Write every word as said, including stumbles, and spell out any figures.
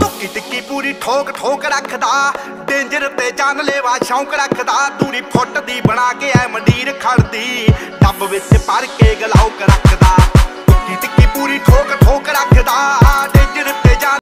ਧੁੱਕੀ ਟਿੱਕੀ ਪੂਰੀ ਠੋਕ ਠੋਕ ਰੱਖਦਾ, ਡੇਂਜਰ ਤੇ ਜਾਨਲੇਵਾ ਸ਼ੌਂਕ ਰੱਖਦਾ। ਦੂਰੀ ਫੁੱਟ ਦੀ ਬਣਾ ਕੇ ਐ ਮੰਡੀਰ ਖੜਦੀ, ਡੱਬ ਵਿੱਚ ਭਰ ਕੇ ਗਲਾਉਕ ਰੱਖਦਾ।